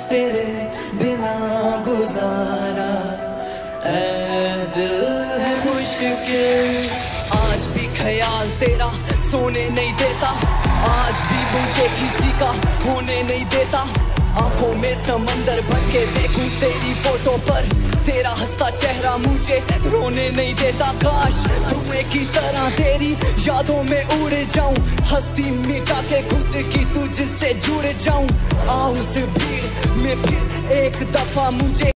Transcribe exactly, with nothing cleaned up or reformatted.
तेरे बिना गुजारा ऐ दिल है मुश्किल। आज भी ख्याल तेरा सोने नहीं देता, आज भी मुझे किसी का होने नहीं देता। आंखों में समंदर भर के देखूं तेरी फोटो पर, तेरा हंसता चेहरा मुझे रोने नहीं देता। काश धुएं की तरह तेरी यादों में उड़ जाऊं, हस्ती मिटा के खुद की तुझसे जुड़ जाऊं। आ उस भीड़ में फिर एक दफा मुझे